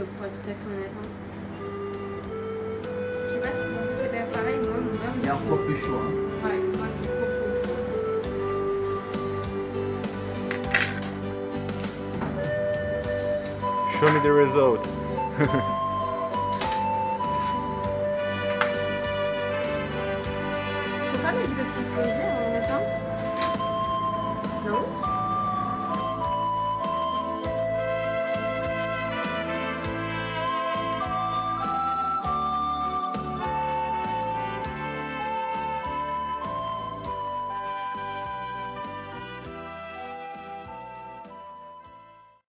pour être tout à fait honnête. Hein. Je sais pas si pour vous c'est pas pareil, moi mon bain. Il est encore plus chaud. Hein. Ouais, moi c'est trop chaud. Show me the result. Faut pas mettre le pixel en même temps? Non?